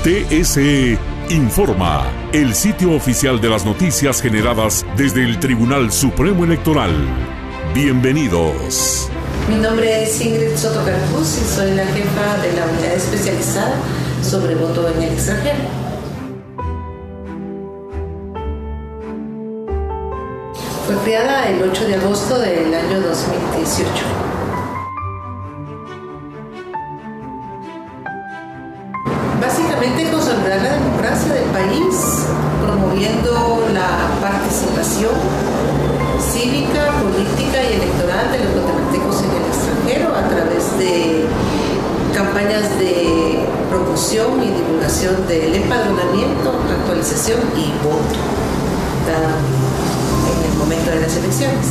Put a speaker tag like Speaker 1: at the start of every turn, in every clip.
Speaker 1: TSE Informa, el sitio oficial de las noticias generadas desde el Tribunal Supremo Electoral. Bienvenidos.
Speaker 2: Mi nombre es Ingrid Soto Caracruz y soy la jefa de la unidad especializada sobre voto en el extranjero. Fue creada el 8 de agosto del año 2018. Básicamente consolidar la democracia del país, promoviendo la participación cívica, política y electoral de los guatemaltecos en el extranjero a través de campañas de promoción y divulgación del empadronamiento, actualización y voto, dado en el momento de las elecciones.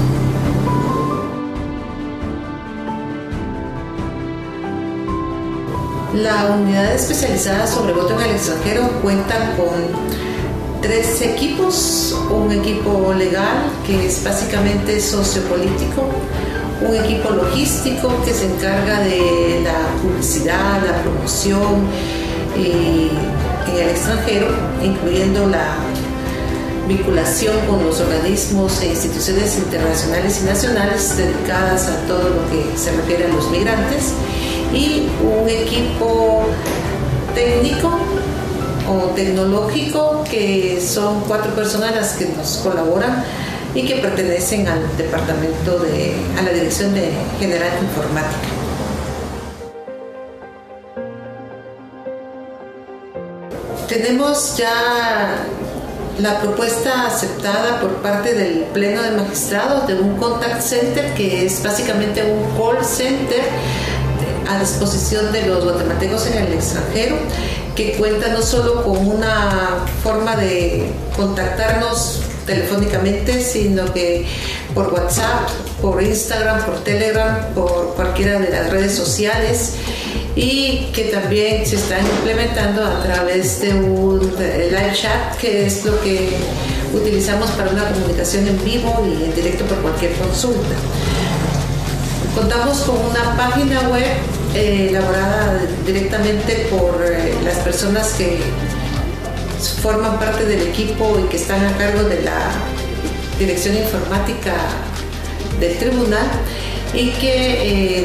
Speaker 2: La unidad especializada sobre voto en el extranjero cuenta con 3 equipos: un equipo legal que es básicamente sociopolítico, un equipo logístico que se encarga de la publicidad, la promoción en el extranjero, incluyendo la vinculación con los organismos e instituciones internacionales y nacionales dedicadas a todo lo que se refiere a los migrantes, y un equipo técnico o tecnológico que son 4 personas las que nos colaboran y que pertenecen al departamento a la Dirección General de Informática. Tenemos ya la propuesta aceptada por parte del Pleno de Magistrados de un contact center, que es básicamente un call center a disposición de los guatemaltecos en el extranjero, que cuenta no solo con una forma de contactarnos telefónicamente, sino que por WhatsApp, por Instagram, por Telegram, por cualquiera de las redes sociales, y que también se están implementando a través de un live chat, que es lo que utilizamos para una comunicación en vivo y en directo por cualquier consulta. Contamos con una página web elaborada directamente por las personas que forman parte del equipo y que están a cargo de la dirección informática del tribunal, y que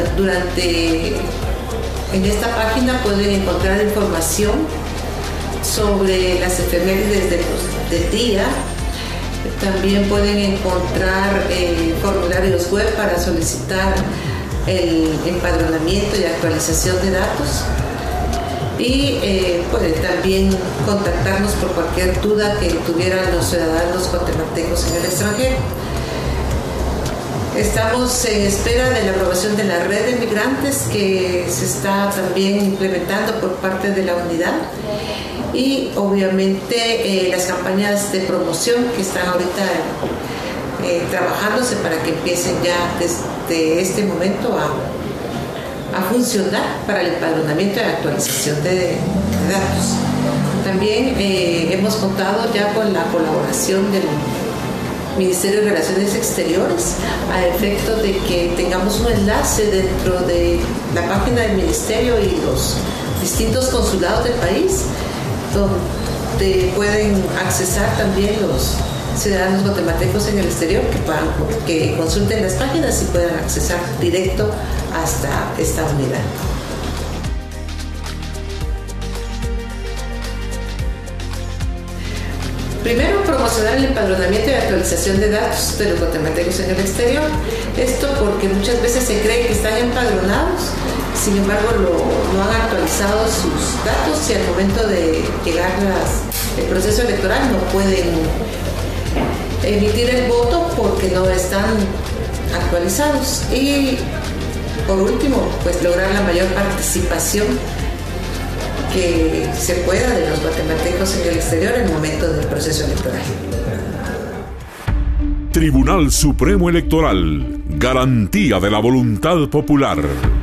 Speaker 2: en esta página pueden encontrar información sobre las efemérides del día. También pueden encontrar formularios web para solicitar el empadronamiento y actualización de datos, y pueden también contactarnos por cualquier duda que tuvieran los ciudadanos guatemaltecos en el extranjero. Estamos en espera de la aprobación de la red de migrantes, que se está también implementando por parte de la unidad, y obviamente las campañas de promoción que están ahorita trabajándose para que empiecen ya desde este momento a funcionar para el empadronamiento y actualización de datos. También hemos contado ya con la colaboración del Ministerio de Relaciones Exteriores, a efecto de que tengamos un enlace dentro de la página del Ministerio y los distintos consulados del país, donde pueden accesar también los ciudadanos guatemaltecos en el exterior que consulten las páginas y puedan accesar directo hasta esta unidad. Primero, promocionar el empadronamiento y actualización de datos de los guatemaltecos en el exterior. Esto porque muchas veces se cree que están empadronados, sin embargo no han actualizado sus datos, y al momento de llegar el proceso electoral no pueden emitir el voto porque no están actualizados. Y por último, pues lograr la mayor participación que se pueda de los guatemaltecos en el exterior en el momento del proceso electoral.
Speaker 1: Tribunal Supremo Electoral, garantía de la voluntad popular.